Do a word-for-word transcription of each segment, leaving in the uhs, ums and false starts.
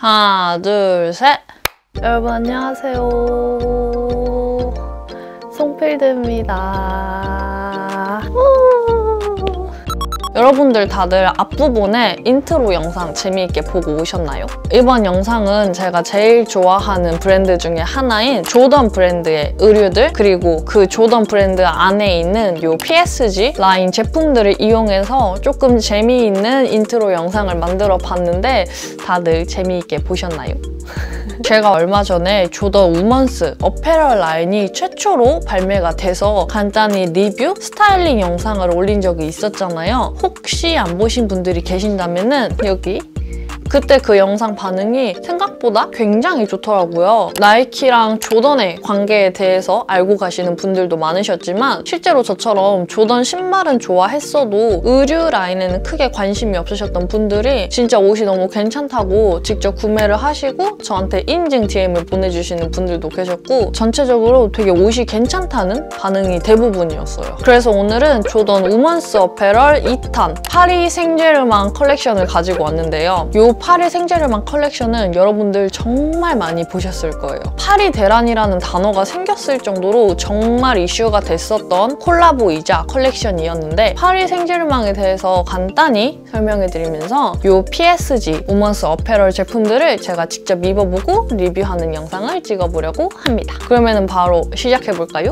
하나, 둘, 셋! 여러분 안녕하세요. 송필드입니다. 여러분들 다들 앞부분에 인트로 영상 재미있게 보고 오셨나요? 이번 영상은 제가 제일 좋아하는 브랜드 중에 하나인 조던 브랜드의 의류들, 그리고 그 조던 브랜드 안에 있는 요 피에스지 라인 제품들을 이용해서 조금 재미있는 인트로 영상을 만들어 봤는데 다들 재미있게 보셨나요? 제가 얼마 전에 조던 우먼스 어페럴 라인이 최초로 발매가 돼서 간단히 리뷰, 스타일링 영상을 올린 적이 있었잖아요. 혹시 안 보신 분들이 계신다면은 여기 그때 그 영상 반응이 생각보다 굉장히 좋더라고요. 나이키랑 조던의 관계에 대해서 알고 가시는 분들도 많으셨지만 실제로 저처럼 조던 신발은 좋아했어도 의류 라인에는 크게 관심이 없으셨던 분들이 진짜 옷이 너무 괜찮다고 직접 구매를 하시고 저한테 인증 디엠을 보내주시는 분들도 계셨고 전체적으로 되게 옷이 괜찮다는 반응이 대부분이었어요. 그래서 오늘은 조던 우먼스 어페럴 이 탄 파리 생제르맹 컬렉션을 가지고 왔는데요. 요 파리 생제르맹 컬렉션은 여러분들 정말 많이 보셨을 거예요. 파리 대란이라는 단어가 생겼을 정도로 정말 이슈가 됐었던 콜라보이자 컬렉션이었는데 파리 생제르맹에 대해서 간단히 설명해드리면서 요 피에스지 우먼스 어페럴 제품들을 제가 직접 입어보고 리뷰하는 영상을 찍어보려고 합니다. 그러면 바로 시작해볼까요?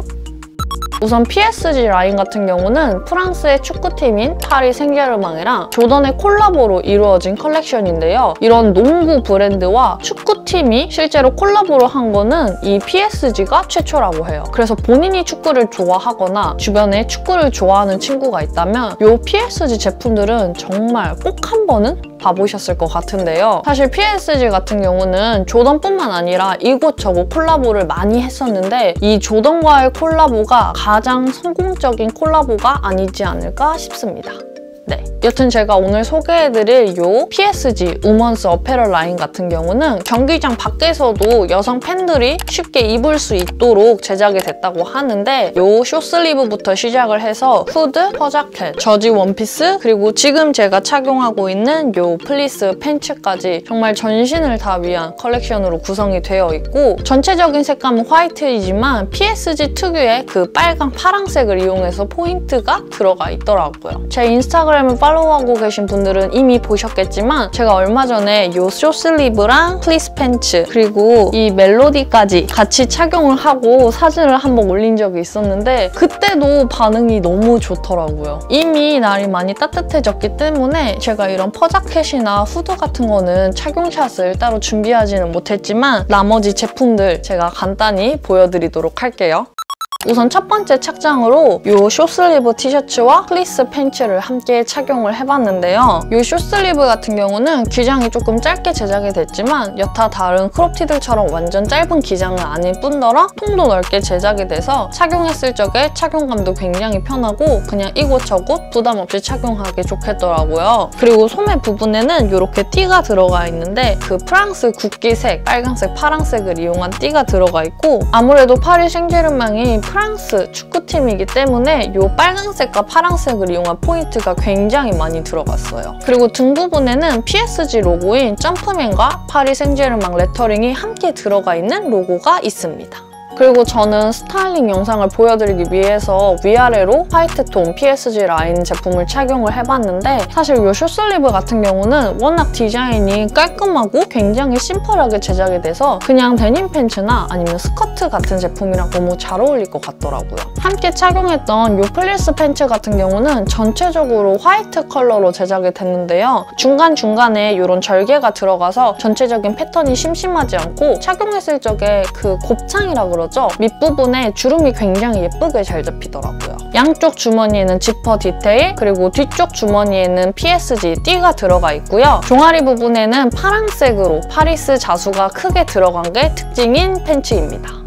우선 피에스지 라인 같은 경우는 프랑스의 축구팀인 파리 생제르맹이랑 조던의 콜라보로 이루어진 컬렉션인데요. 이런 농구 브랜드와 축구팀이 실제로 콜라보로 한 거는 이 피에스지가 최초라고 해요. 그래서 본인이 축구를 좋아하거나 주변에 축구를 좋아하는 친구가 있다면 이 피에스지 제품들은 정말 꼭 한 번은 봐보셨을 것 같은데요. 사실 피에스지 같은 경우는 조던뿐만 아니라 이곳저곳 콜라보를 많이 했었는데 이 조던과의 콜라보가 가장 성공적인 콜라보가 아니지 않을까 싶습니다. 네, 여튼 제가 오늘 소개해드릴 요 피에스지 우먼스 어페럴 라인 같은 경우는 경기장 밖에서도 여성 팬들이 쉽게 입을 수 있도록 제작이 됐다고 하는데 요 숏슬리브부터 시작을 해서 후드, 퍼자켓, 저지 원피스, 그리고 지금 제가 착용하고 있는 요 플리스 팬츠까지 정말 전신을 다 위한 컬렉션으로 구성이 되어 있고 전체적인 색감은 화이트이지만 피에스지 특유의 그 빨강, 파랑색을 이용해서 포인트가 들어가 있더라고요. 제 인스타그램 을 팔로우하고 계신 분들은 이미 보셨겠지만 제가 얼마 전에 이 숏슬리브랑 플리스 팬츠 그리고 이 멜로디까지 같이 착용을 하고 사진을 한번 올린 적이 있었는데 그때도 반응이 너무 좋더라고요. 이미 날이 많이 따뜻해졌기 때문에 제가 이런 퍼자켓이나 후드 같은 거는 착용샷을 따로 준비하지는 못했지만 나머지 제품들 제가 간단히 보여드리도록 할게요. 우선 첫 번째 착장으로 이 숏슬리브 티셔츠와 플리스 팬츠를 함께 착용을 해봤는데요. 이 숏슬리브 같은 경우는 기장이 조금 짧게 제작이 됐지만 여타 다른 크롭티들처럼 완전 짧은 기장은 아닐 뿐더러 통도 넓게 제작이 돼서 착용했을 적에 착용감도 굉장히 편하고 그냥 이곳저곳 부담 없이 착용하기 좋겠더라고요. 그리고 소매 부분에는 이렇게 띠가 들어가 있는데 그 프랑스 국기색 빨간색, 파란색을 이용한 띠가 들어가 있고 아무래도 파리 생제르맹이 프랑스 축구팀이기 때문에 이 빨간색과 파란색을 이용한 포인트가 굉장히 많이 들어갔어요. 그리고 등 부분에는 피에스지 로고인 점프맨과 파리 생제르맹 레터링이 함께 들어가 있는 로고가 있습니다. 그리고 저는 스타일링 영상을 보여드리기 위해서 위아래로 화이트톤 피에스지 라인 제품을 착용을 해봤는데 사실 이 숏슬리브 같은 경우는 워낙 디자인이 깔끔하고 굉장히 심플하게 제작이 돼서 그냥 데님 팬츠나 아니면 스커트 같은 제품이랑 너무 잘 어울릴 것 같더라고요. 함께 착용했던 이 플리스 팬츠 같은 경우는 전체적으로 화이트 컬러로 제작이 됐는데요. 중간중간에 이런 절개가 들어가서 전체적인 패턴이 심심하지 않고 착용했을 적에 그 곱창이라 그러죠. 밑부분에 주름이 굉장히 예쁘게 잘 잡히더라고요. 양쪽 주머니에는 지퍼 디테일, 그리고 뒤쪽 주머니에는 피에스지 띠가 들어가 있고요. 종아리 부분에는 파란색으로 파리스 자수가 크게 들어간 게 특징인 팬츠입니다.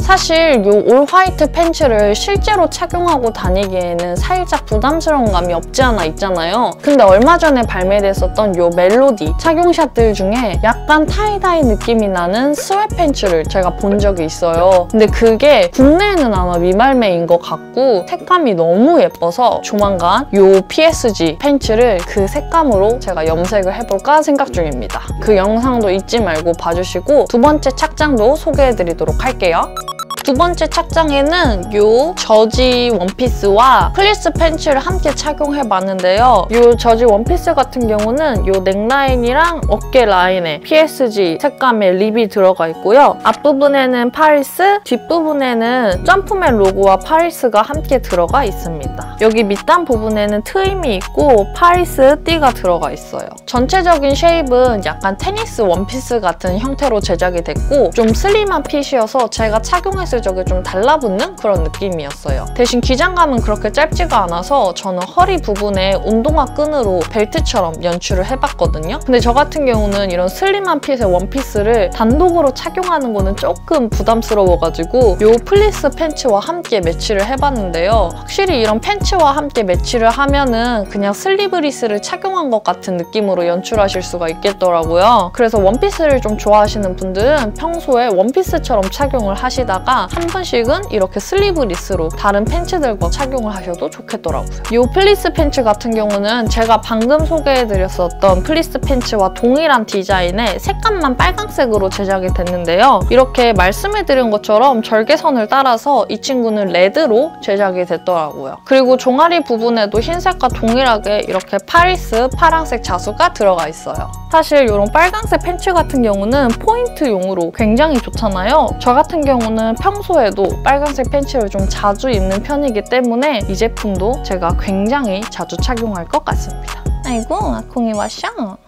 사실 이 올 화이트 팬츠를 실제로 착용하고 다니기에는 살짝 부담스러운 감이 없지 않아 있잖아요. 근데 얼마 전에 발매됐었던 이 멜로디 착용샷들 중에 약간 타이다이 느낌이 나는 스웨트 팬츠를 제가 본 적이 있어요. 근데 그게 국내에는 아마 미발매인 것 같고 색감이 너무 예뻐서 조만간 이 피에스지 팬츠를 그 색감으로 제가 염색을 해볼까 생각 중입니다. 그 영상도 잊지 말고 봐주시고 두 번째 착장도 소개해드리도록 할게요. 두 번째 착장에는 이 저지 원피스와 플리스 팬츠를 함께 착용해봤는데요. 이 저지 원피스 같은 경우는 이 넥라인이랑 어깨 라인에 피에스지 색감의 립이 들어가 있고요. 앞부분에는 파리스, 뒷부분에는 점프맨 로고와 파리스가 함께 들어가 있습니다. 여기 밑단 부분에는 트임이 있고 파리스 띠가 들어가 있어요. 전체적인 쉐입은 약간 테니스 원피스 같은 형태로 제작이 됐고 좀 슬림한 핏이어서 제가 착용했을 적에 좀 달라붙는 그런 느낌이었어요. 대신 기장감은 그렇게 짧지가 않아서 저는 허리 부분에 운동화 끈으로 벨트처럼 연출을 해봤거든요. 근데 저 같은 경우는 이런 슬림한 핏의 원피스를 단독으로 착용하는 거는 조금 부담스러워가지고 이 플리스 팬츠와 함께 매치를 해봤는데요. 확실히 이런 팬츠와 함께 매치를 하면은 그냥 슬리브리스를 착용한 것 같은 느낌으로 연출하실 수가 있겠더라고요. 그래서 원피스를 좀 좋아하시는 분들은 평소에 원피스처럼 착용을 하시다가 한 번씩은 이렇게 슬리브리스로 다른 팬츠들과 착용을 하셔도 좋겠더라고요. 이 플리스 팬츠 같은 경우는 제가 방금 소개해드렸었던 플리스 팬츠와 동일한 디자인의 색감만 빨강색으로 제작이 됐는데요. 이렇게 말씀해드린 것처럼 절개선을 따라서 이 친구는 레드로 제작이 됐더라고요. 그리고 종아리 부분에도 흰색과 동일하게 이렇게 파리스 파란색 자수가 들어가 있어요. 사실 이런 빨강색 팬츠 같은 경우는 포인트용으로 굉장히 좋잖아요. 저 같은 경우는 평소에도 빨간색 팬츠를 좀 자주 입는 편이기 때문에 이 제품도 제가 굉장히 자주 착용할 것 같습니다. 아이고, 아콩이 왔쇼?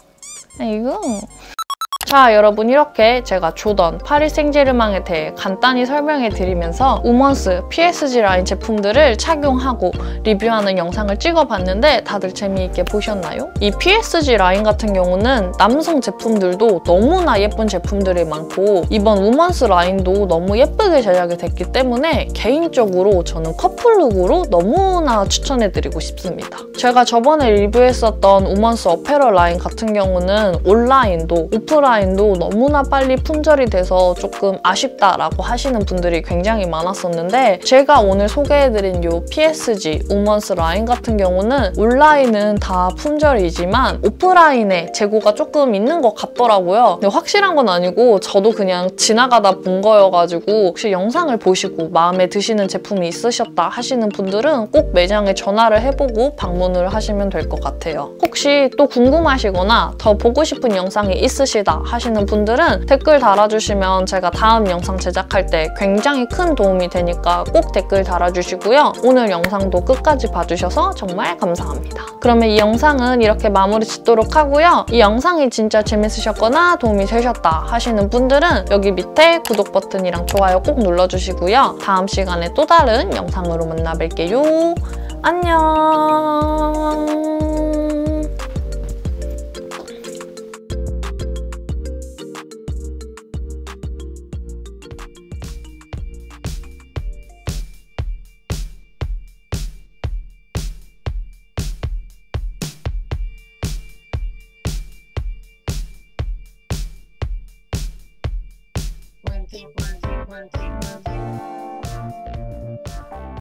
아이고. 자, 여러분 이렇게 제가 조던 파리 생제르맹에 대해 간단히 설명해드리면서 우먼스 피에스지 라인 제품들을 착용하고 리뷰하는 영상을 찍어봤는데 다들 재미있게 보셨나요? 이 피에스지 라인 같은 경우는 남성 제품들도 너무나 예쁜 제품들이 많고 이번 우먼스 라인도 너무 예쁘게 제작이 됐기 때문에 개인적으로 저는 커플룩으로 너무나 추천해드리고 싶습니다. 제가 저번에 리뷰했었던 우먼스 어페럴 라인 같은 경우는 온라인도 오프라인 도 너무나 빨리 품절이 돼서 조금 아쉽다라고 하시는 분들이 굉장히 많았었는데 제가 오늘 소개해드린 이 피에스지 우먼스 라인 같은 경우는 온라인은 다 품절이지만 오프라인에 재고가 조금 있는 것 같더라고요. 근데 확실한 건 아니고 저도 그냥 지나가다 본 거여가지고 혹시 영상을 보시고 마음에 드시는 제품이 있으셨다 하시는 분들은 꼭 매장에 전화를 해보고 방문을 하시면 될 것 같아요. 혹시 또 궁금하시거나 더 보고 싶은 영상이 있으시다 하시는 분들은 댓글 달아주시면 제가 다음 영상 제작할 때 굉장히 큰 도움이 되니까 꼭 댓글 달아주시고요. 오늘 영상도 끝까지 봐주셔서 정말 감사합니다. 그러면 이 영상은 이렇게 마무리 짓도록 하고요. 이 영상이 진짜 재밌으셨거나 도움이 되셨다 하시는 분들은 여기 밑에 구독 버튼이랑 좋아요 꼭 눌러주시고요. 다음 시간에 또 다른 영상으로 만나 뵐게요. 안녕. One, two, one, two, one, two, one, two.